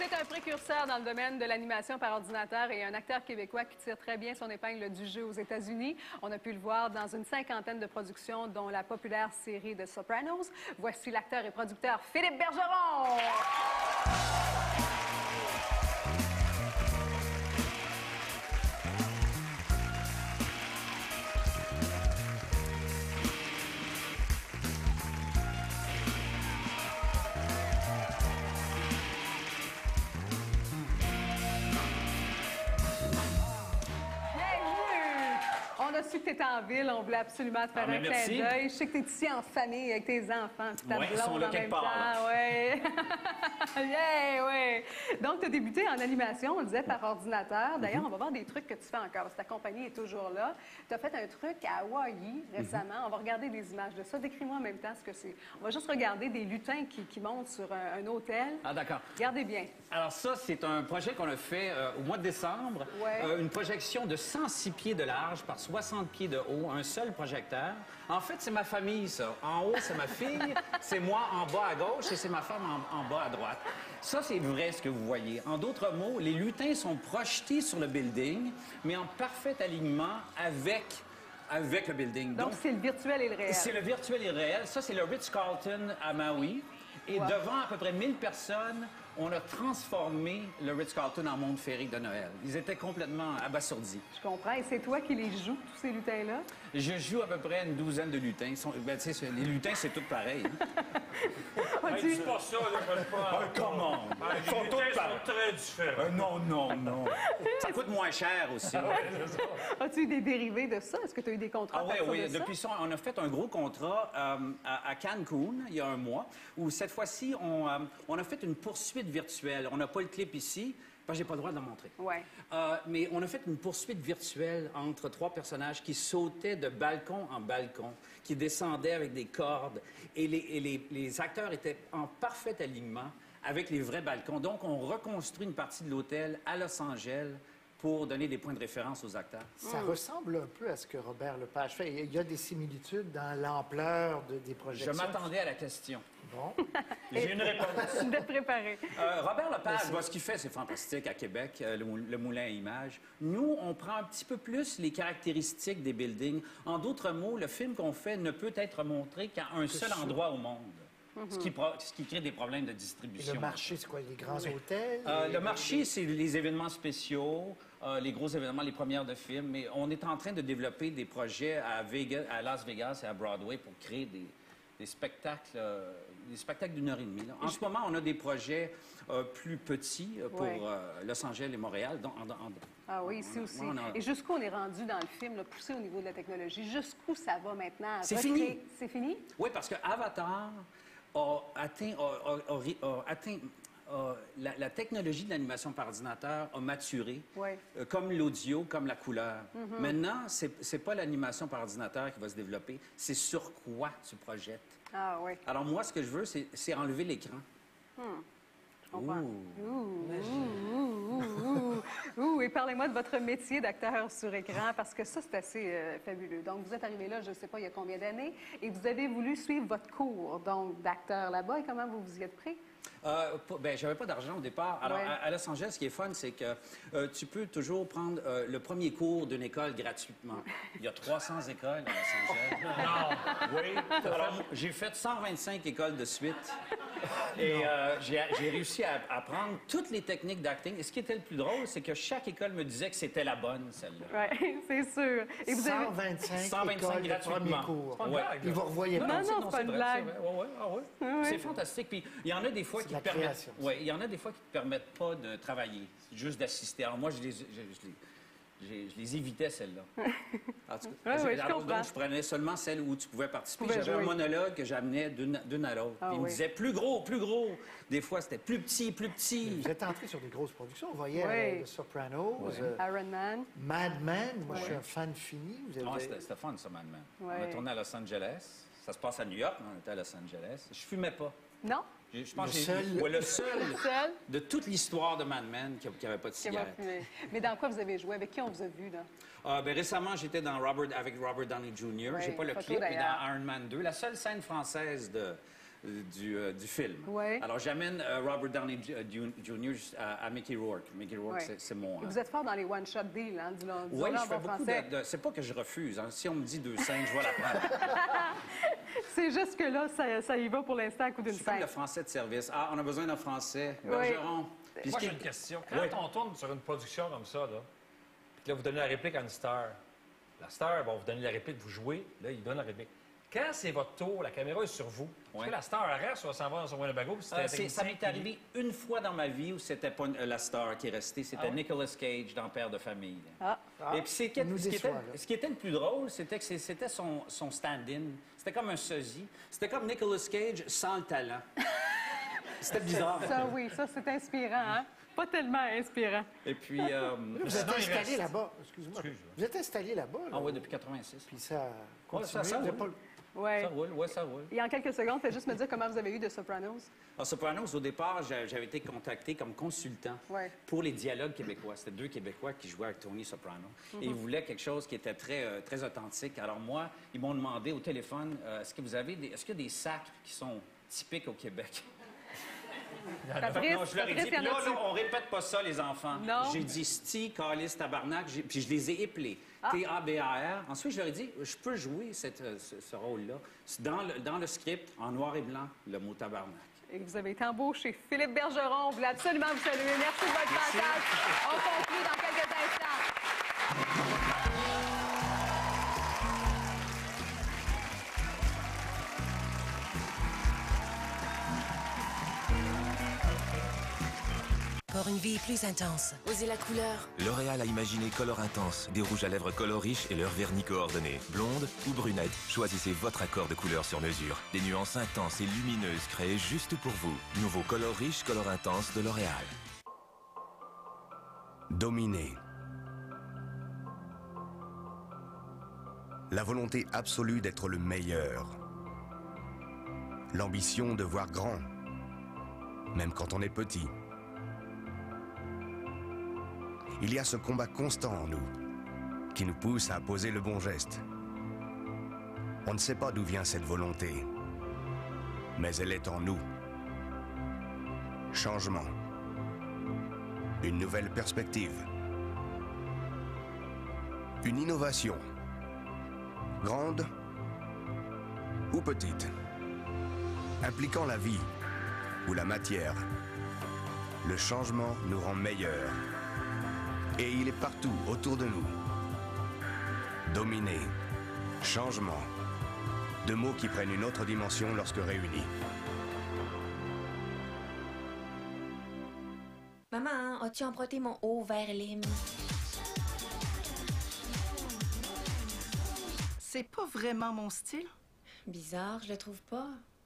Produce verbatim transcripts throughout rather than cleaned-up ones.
est un précurseur dans le domaine de l'animation par ordinateur et un acteur québécois qui tire très bien son épingle du jeu aux États-Unis. On a pu le voir dans une cinquantaine de productions, dont la populaire série The Sopranos. Voici l'acteur et producteur Philippe Bergeron! On a su que tu étais en ville, on voulait absolument te faire ah, un clin d'œil. Je sais que tu es ici en famille avec tes enfants, puis ta ouais, blonde ils sont là en quelque même part, temps. Ouais. yeah, ouais. Donc, tu as débuté en animation, on le disait, par ordinateur. D'ailleurs, mm-hmm. on va voir des trucs que tu fais encore, parce que ta compagnie est toujours là. Tu as fait un truc à Hawaï récemment. Mm-hmm. On va regarder des images de ça. Décris-moi en même temps ce que c'est. On va juste regarder des lutins qui, qui montent sur un, un hôtel. Ah, d'accord. Regardez bien. Alors ça, c'est un projet qu'on a fait euh, au mois de décembre. Ouais. Euh, une projection de cent six pieds de large par soixante pieds de haut, un seul projecteur. En fait, c'est ma famille, ça. En haut, c'est ma fille, c'est moi en bas à gauche et c'est ma femme en, en bas à droite. Ça, c'est vrai, ce que vous voyez. En d'autres mots, les lutins sont projetés sur le building, mais en parfait alignement avec... avec le building. Donc, c'est le virtuel et le réel. C'est le virtuel et le réel. Ça, c'est le Ritz-Carlton à Maui. Et wow. devant à peu près mille personnes, on a transformé le Ritz-Carlton en monde féerique de Noël. Ils étaient complètement abasourdis. Je comprends. Et c'est toi qui les joues, tous ces lutins-là? Je joue à peu près une douzaine de lutins. Ils sont... ben, tu sais, les lutins, c'est tout pareil. As-tu... C'est pas ça, là, pas... Oh, comment? Ah, les sont lutins sont très différents. Euh, non, non, non. Ça coûte moins cher aussi. As-tu eu des dérivés de ça? Est-ce que tu as eu des contrats? Ah oui, oui. Depuis ça, on a fait un gros contrat euh, à, à Cancun, il y a un mois, où cette fois-ci, on, euh, on a fait une poursuite virtuelle. On n'a pas le clip ici, parce que j'ai pas le droit de le montrer. Ouais. Euh, mais on a fait une poursuite virtuelle entre trois personnages qui sautaient de balcon en balcon, qui descendaient avec des cordes, et les, et les, les acteurs étaient en parfait alignement avec les vrais balcons. Donc, on reconstruit une partie de l'hôtel à Los Angeles pour donner des points de référence aux acteurs. Ça mmh. ressemble un peu à ce que Robert Lepage fait. Il y a des similitudes dans l'ampleur de, des projections. Je m'attendais à la question. Bon. J'ai une réponse. D'être préparé. Euh, Robert Lepage, bah, ce qu'il fait, c'est fantastique à Québec, euh, le, le moulin à images. Nous, on prend un petit peu plus les caractéristiques des buildings. En d'autres mots, le film qu'on fait ne peut être montré qu'à un seul endroit au monde. Mm-hmm. ce, qui pro... ce qui crée des problèmes de distribution. Et le marché, c'est quoi? Les grands oui. hôtels? Euh, les... Le marché, c'est les événements spéciaux, euh, les gros événements, les premières de films. Mais on est en train de développer des projets à, Vegas, à Las Vegas et à Broadway pour créer des, des spectacles, euh, des spectacles d'une heure et demie. Là. En ce moment, on a des projets euh, plus petits euh, pour ouais. euh, Los Angeles et Montréal. Dans, en, en... Ah oui, ici aussi. On a... Et jusqu'où on est rendu dans le film, là, poussé au niveau de la technologie? Jusqu'où ça va maintenant? C'est fini. C'est fini? Oui, parce que Avatar a atteint, a, a, a, a atteint a, la, la technologie de l'animation par ordinateur a maturé, oui. euh, comme l'audio, comme la couleur. Mm-hmm. Maintenant, c'est pas l'animation par ordinateur qui va se développer, c'est sur quoi tu projettes. Ah oui. Alors moi, ce que je veux, c'est enlever l'écran. Hmm. Ouh. Ouh, ouh, ouh, ouh, ouh. Et parlez-moi de votre métier d'acteur sur écran, parce que ça, c'est assez euh, fabuleux. Donc, vous êtes arrivé là, je ne sais pas, il y a combien d'années, et vous avez voulu suivre votre cours donc d'acteur là-bas. Et comment vous vous y êtes pris? Euh, ben, j'avais pas d'argent au départ. Alors, ouais. à, à Los Angeles, ce qui est fun, c'est que euh, tu peux toujours prendre euh, le premier cours d'une école gratuitement. Il y a trois cents écoles à Los Angeles. Non! Oui? Alors, j'ai fait cent vingt-cinq écoles de suite. Et euh, j'ai réussi à apprendre toutes les techniques d'acting. Et ce qui était le plus drôle, c'est que chaque école me disait que c'était la bonne, celle-là. Oui, c'est sûr. Et vous avez... cent vingt-cinq, cent vingt-cinq écoles de premier cours. Ouais. Ils vous revoyaient non, pas. Non, non, c'est pas une blague. Ouais, ouais, ah ouais. Oui. C'est fantastique. Puis il y en a des fois qui te permettent... Ouais, il y en a des fois qui te permettent pas de travailler, juste d'assister. Alors moi, je les... Je, je les... Je, je les évitais, celles-là. Oui, oui, je comprends. Donc, je prenais seulement celles où tu pouvais participer. Pouvais J'avais jouer. un monologue que j'amenais d'une à l'autre. Ah, il oui. me disait plus gros, plus gros. Des fois, c'était plus petit, plus petit. Vous êtes entré sur des grosses productions. Vous voyez oui. euh, The Sopranos, oui. euh, Iron Man. Mad Men. Moi, oui. je suis un fan fini. Vous Non, avez... c'était fun, ça, Mad Men. Oui. On a tourné à Los Angeles. Ça se passe à New York, mais on était à Los Angeles. Je fumais pas. Non? Je, je pense le que seul... ouais, le seul, le seul de toute l'histoire de Mad Men qui n'avait pas de cigarette. Mais dans quoi vous avez joué? Avec qui on vous a vu, là? Euh, ben, récemment, j'étais dans Robert, avec Robert Downey junior Oui, j'ai pas le clip, mais dans Iron Man deux. La seule scène française de, du, euh, du film. Ouais. Alors, j'amène euh, Robert Downey Junior à, à Mickey Rourke. Mickey Rourke, Ouais. c'est- c'est mon... Et vous êtes fort dans les one-shot deals, hein, du long Oui, je en fais bon beaucoup français. de... de- c'est pas que je refuse. Hein. Si on me dit deux scènes, je vais la prendre. C'est juste que là, ça, ça y va pour l'instant à coup d'une Je suis comme scène. le français de service. Ah, on a besoin d'un français. Oui. Bergeron. Puis Moi, ce qui j'ai est- une question. Quand Oui. on tourne sur une production comme ça, là, puis que là, vous donnez la réplique à une star, la star, bon, vous donnez la réplique, vous jouez, là, il donne la réplique. Quand c'est votre tour, la caméra est sur vous. Est-ce Ouais. que la star reste ou elle s'en va dans son Winnebago? puis c'est Euh, un c'est- ça technicien m'est qui- arrivé une fois dans ma vie où c'était pas une- euh, la star qui est restée, c'était Ah oui? Nicolas Cage dans Père de famille. Ah. Et puis c'est que- il nous ce, qui déçoit, était, là. ce qui était le plus drôle, c'était que c'est- c'était son, son stand-in. C'était comme un sosie. C'était comme Nicolas Cage sans le talent. C'était bizarre. Ça, oui, ça, c'est inspirant, hein? Pas tellement inspirant. Et puis, euh, Vous êtes Sinon, il installé reste. là-bas. Excuse-moi. Excuse-moi. Vous êtes installé là-bas. là. ah ouais, depuis quatre-vingt-six. Puis ça Ouais, continue. ça, ça vous avez roule. pas le- Ouais. Ça roule, ouais, ça roule. Et en quelques secondes, faites juste me dire comment vous avez eu de Sopranos. En Sopranos, au départ, j'a- j'avais été contacté comme consultant Ouais. pour les dialogues québécois. C'était deux Québécois qui jouaient avec Tony Soprano. Mm-hmm. Et ils voulaient quelque chose qui était très, euh, très authentique. Alors moi, ils m'ont demandé au téléphone, euh, est-ce que vous avez des... est-ce qu'il y a des sacres qui sont typiques au Québec? Patrice, Non, je leur ai Patrice, dit, il y en là, a-tu? là, on répète pas ça, les enfants. Non. J'ai dit sti, calice, tabarnak, j'ai- puis je les ai épelés. Ah. T A B A R. Ensuite, je leur ai dit, je peux jouer cette, euh, ce, ce rôle-là. Dans le, dans le script, en noir et blanc, le mot tabarnak. Et vous avez été embauché. Philippe Bergeron, on voulait absolument vous saluer. Merci de votre passage. On conclut dans quelques instants. Pour une vie plus intense. Osez la couleur. L'Oréal a imaginé Color Intense, des rouges à lèvres Color riches et leur vernis coordonné. Blonde ou brunette, choisissez votre accord de couleur sur mesure. Des nuances intenses et lumineuses créées juste pour vous. Nouveau Color riche, Color Intense de L'Oréal. Dominer. La volonté absolue d'être le meilleur. L'ambition de voir grand, même quand on est petit. Il y a ce combat constant en nous, qui nous pousse à poser le bon geste. On ne sait pas d'où vient cette volonté, mais elle est en nous. Changement. Une nouvelle perspective. Une innovation. Grande ou petite. Impliquant la vie ou la matière. Le changement nous rend meilleurs. Et il est partout autour de nous. Dominer. Changement. Deux mots qui prennent une autre dimension lorsque réunis. Maman, as-tu emprunté mon haut vert lime? C'est pas vraiment mon style. Bizarre, je le trouve pas.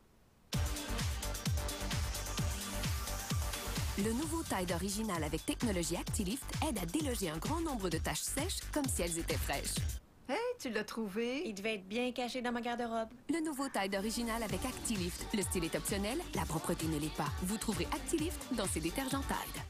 Le nouveau Tide original avec technologie ActiLift aide à déloger un grand nombre de taches sèches comme si elles étaient fraîches. Hey, tu l'as trouvé? Il devait être bien caché dans ma garde-robe. Le nouveau Tide original avec ActiLift. Le style est optionnel, la propreté ne l'est pas. Vous trouverez ActiLift dans ses détergents Tide.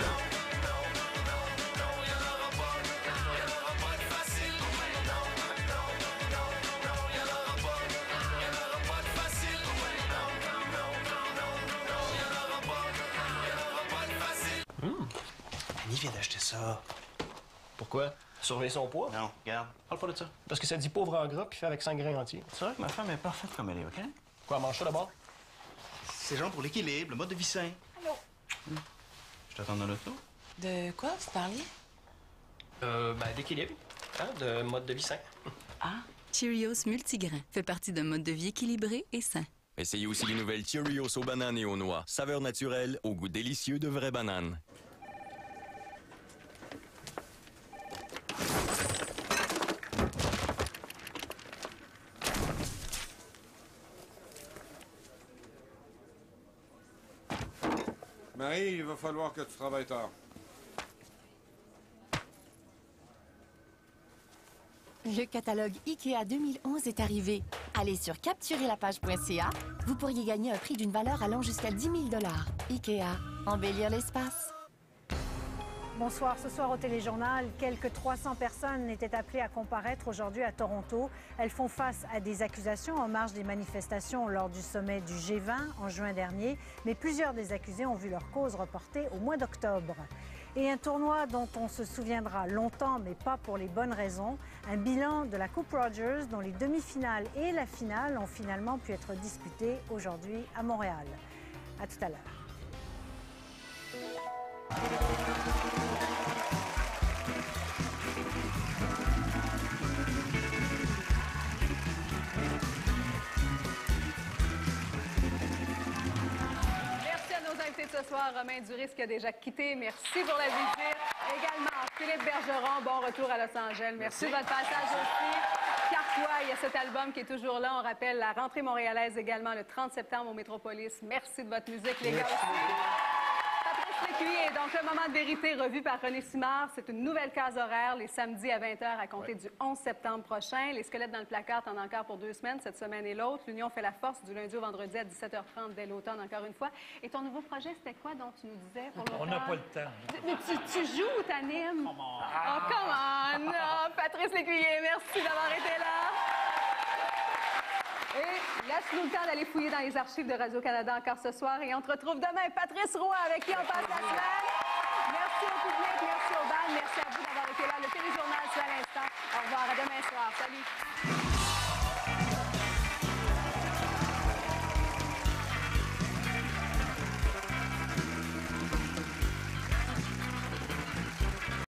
Annie vient d'acheter ça. Pourquoi? Surveiller son poids? Non, regarde. Parle pas de ça. Parce que ça dit pauvre en gras puis fait avec cinq grains entiers. C'est vrai que ma femme est parfaite comme elle est, OK? Quoi, mange ça d'abord? C'est genre pour l'équilibre, le mode de vie sain. Allô? Hum. Je t'attends dans l'auto. De quoi vous parliez? Euh, ben, d'équilibre. Hein, de mode de vie sain. Ah, Cheerios multigrain fait partie d'un mode de vie équilibré et sain. Essayez aussi les nouvelles Cheerios aux bananes et aux noix. Saveur naturelle, au goût délicieux de vraies bananes. Marie, il va falloir que tu travailles tard. Le catalogue IKEA deux mille onze est arrivé. Allez sur capturer la page point c a. Vous pourriez gagner un prix d'une valeur allant jusqu'à dix mille dollars. IKEA, embellir l'espace. Bonsoir. Ce soir au Téléjournal, quelques trois cents personnes étaient appelées à comparaître aujourd'hui à Toronto. Elles font face à des accusations en marge des manifestations lors du sommet du G vingt en juin dernier, mais plusieurs des accusés ont vu leur cause reportée au mois d'octobre. Et un tournoi dont on se souviendra longtemps, mais pas pour les bonnes raisons. Un bilan de la Coupe Rogers dont les demi-finales et la finale ont finalement pu être disputées aujourd'hui à Montréal. À tout à l'heure. Merci à nos invités de ce soir. Romain Duris qui a déjà quitté. Merci pour la visite. Également, Philippe Bergeron. Bon retour à Los Angeles. Merci, Merci. de votre passage aussi. Carquois, il y a cet album qui est toujours là. On rappelle la rentrée montréalaise également le trente septembre au Métropolis. Merci de votre musique, les gars aussi. Patrice Lécuyer, donc le moment de vérité revu par René Simard. C'est une nouvelle case horaire les samedis à vingt heures à compter ouais. du onze septembre prochain. Les squelettes dans le placard, t'en as encore pour deux semaines, cette semaine et l'autre. L'Union fait la force du lundi au vendredi à dix-sept heures trente dès l'automne, encore une fois. Et ton nouveau projet, c'était quoi dont tu nous disais pour l'automne? On n'a pas le temps. Mais tu, tu joues ou t'animes? Come on. Oh, come on! Oh, Patrice Lécuyer, merci d'avoir été là. Et laisse-nous le temps d'aller fouiller dans les archives de Radio-Canada encore ce soir. Et on te retrouve demain. Patrice Roy, avec qui on passe la semaine. Merci au public, merci au bal, merci à vous d'avoir été là. Le Téléjournal, c'est à l'instant. Au revoir, à demain soir. Salut.